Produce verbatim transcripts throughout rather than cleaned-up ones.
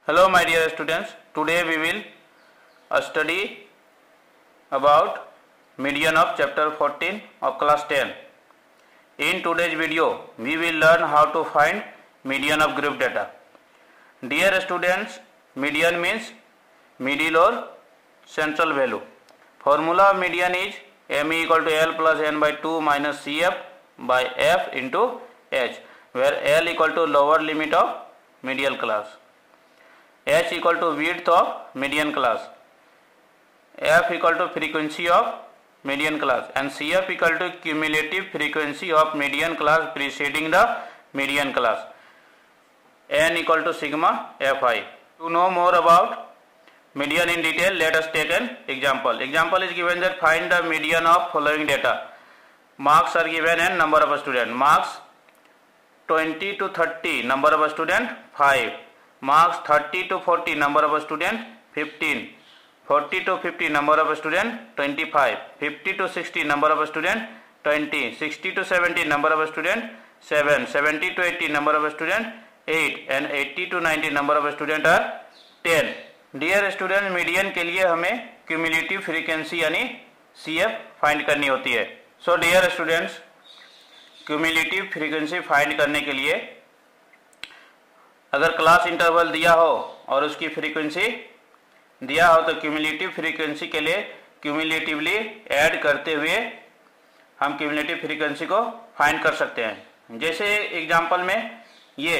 Hello my dear students, today we will uh, study about median of chapter fourteen of class ten. In today's video, we will learn how to find median of group data. Dear students, median means middle or central value. Formula of median is M equal to L plus N by two minus C F by F into H, where L equal to lower limit of medial class, H equal to width of median class, F equal to frequency of median class, and C F equal to cumulative frequency of median class preceding the median class, N equal to sigma Fi. To know more about median in detail, let us take an example. Example is given that find the median of following data. Marks are given and number of students. Marks twenty to thirty, number of students five. Marks thirty to forty, number of students fifteen. forty to fifty, number of students twenty-five. fifty to sixty, number of students twenty. sixty to seventy, number of students seven. seventy to eighty, number of students eight. and eighty to ninety, number of students are ten. Dear student, median के लिए हमें cumulative frequency यानी C F find करनी होती है. So dear students, cumulative frequency find करने के लिए अगर क्लास इंटरवल दिया हो और उसकी फ्रीक्वेंसी दिया हो तो क्यूमुलेटिव फ्रीक्वेंसी के लिए क्यूमुलेटिवली ऐड करते हुए हम क्यूमुलेटिव फ्रीक्वेंसी को फाइंड कर सकते हैं. जैसे एग्जांपल में ये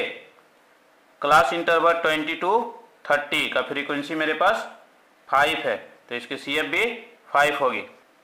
class interval twenty to thirty का फ्रीक्वेंसी मेरे पास फाइव है, तो इसकी सी एफ भी फाइव होगी.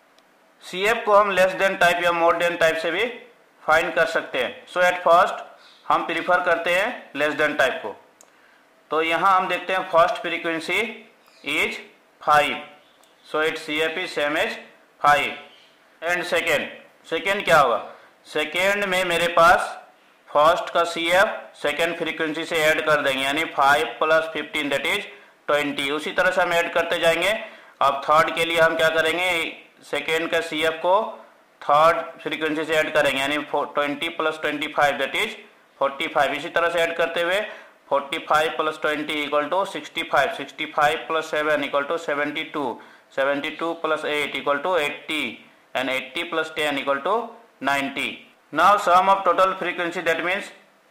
सी एफ को हम लेस देन टाइप या मोर देन टाइप से भी फाइंड कर सकते हैं. सो एट फर्स्ट हम प्रीफर करते हैं लेस देन टाइप को. तो यहाँ हम देखते हैं first frequency is five, so it C F is same as five. And second second क्या होगा? सेकेंड में मेरे पास फर्स्ट का सी एफ सेकेंड फ्रीक्वेंसी से ऐड कर देंगे, यानी five plus fifteen that is twenty. उसी तरह से हम ऐड करते जाएंगे. अब थर्ड के लिए हम क्या करेंगे? सेकेंड का सी एफ को थर्ड फ्रीक्वेंसी से ऐड करेंगे, यानी twenty plus twenty five that is forty five. इसी तरह से ऐड करते हुए forty five plus twenty equal to sixty five. Sixty five plus seven equal to seventy two. Seventy two plus eight equal to eighty. And eighty plus ten equal to ninety. Now sum of total frequency, that means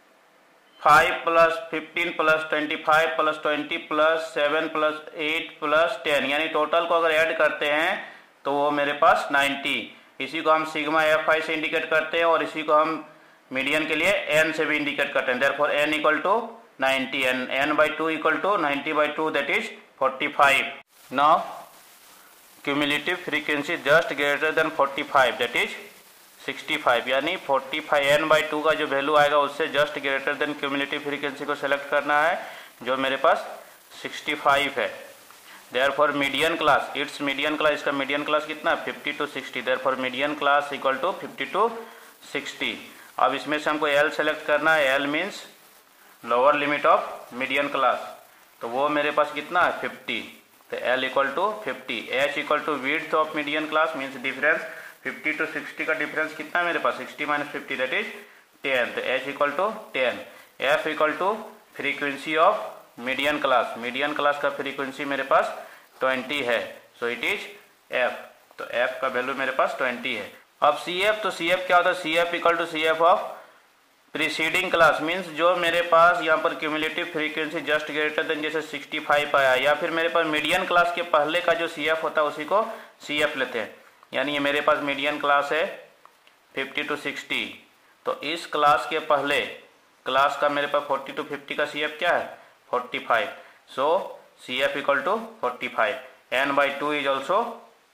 five plus fifteen plus twenty-five plus twenty plus seven plus eight plus ten, यानी total को अगर add करते हैं तो वो मेरे पास ninety. इसी को हम सिग्मा एफ आई से इंडिकेट करते हैं और इसी को हम मीडियन के लिए n से भी इंडिकेट करते हैं. Therefore n equal to ninety and n by two equal to ninety by two that is forty five. Now cumulative frequency just greater than forty five that is sixty five, यानी forty five N by two का जो value आएगा उससे just greater than cumulative frequency को select करना है जो मेरे पास सिक्सटी फाइव है. Therefore median class, it's median class, इसका मीडियन क्लास कितना? Fifty to sixty. Therefore median class equal to fifty to sixty. अब इसमें से हमको एल सेलेक्ट करना है. L means lower limit of median class, तो वो मेरे पास कितना है? फिफ्टी. तो L equal to fifty. H equal to width of median class means difference. Fifty to sixty का डिफरेंस कितना है मेरे पास? Sixty minus fifty that is ten. तो H equal to ten. F equal to frequency of median class. Median class का frequency मेरे पास twenty है, सो इट इज एफ. तो एफ का वैल्यू मेरे पास ट्वेंटी है. अब सी एफ, तो सी एफ क्या होता है? C F equal to C F of preceding class, means जो मेरे पास यहाँ पर cumulative frequency just greater than जैसे सिक्सटी फाइव आया, या फिर मेरे पास मीडियन क्लास के पहले का जो सी एफ होता है उसी को सी एफ लेते हैं. यानी ये मेरे पास मीडियन क्लास है फिफ्टी टू सिक्सटी, तो इस क्लास के पहले क्लास का मेरे पास फोर्टी टू फिफ्टी का सी एफ क्या है? Forty five. So C F equal to forty five. N by two is also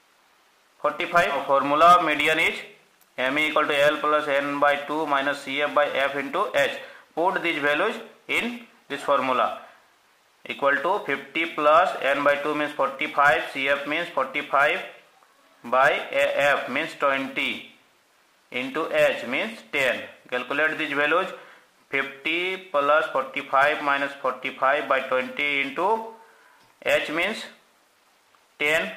forty five. Formula of median is M equal to L plus N by two minus C F by F into H. Put this values in this formula. Equal to fifty plus N by two means forty five, C F means forty five by f means twenty into h means ten. Calculate these values. fifty plus forty-five minus forty-five by twenty into h means ten.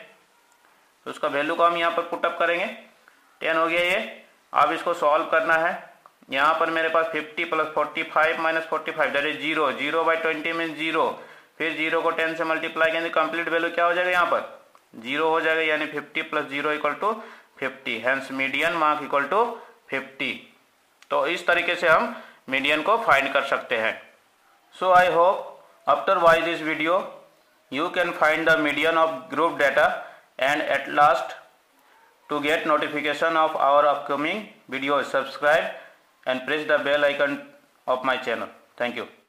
तो उसका value को हम यहाँ पर put up करेंगे. Ten हो गया ये. अब इसको सॉल्व करना है. यहाँ पर मेरे पास fifty plus forty five minus forty five that is zero. Zero by twenty means zero. फिर जीरो को टेन से मल्टीप्लाई करेंगे, कंप्लीट वैल्यू क्या हो जाएगा, यहाँ पर जीरो हो जाएगा, यानी fifty plus zero equal to fifty, hence median mark equal to fifty. तो इस तरीके से हम मीडियन को फाइंड कर सकते हैं। So I hope after watch this video you can find the median of group data, and at last to get notification of our upcoming videos, subscribe and press the bell icon of my channel. Thank you.